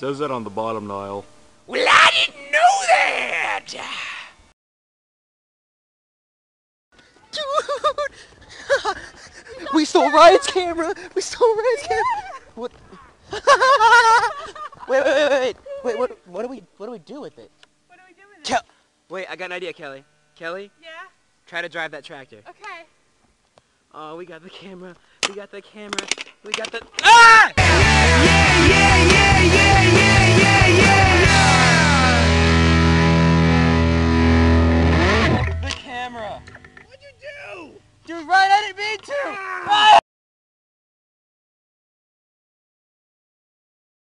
says that on the bottom, Niall. Well, I didn't know that! Dude! We stole Ryan's camera! We stole Ryan's camera! What? Wait, what do we do with it? What do we do with it? Wait, I got an idea, Kelly. Kelly? Yeah? Try to drive that tractor. Okay. Oh, we got the camera. We got the camera. We got the... Ah! The camera. What'd you do? Dude, Ryan, I didn't mean to! Ah!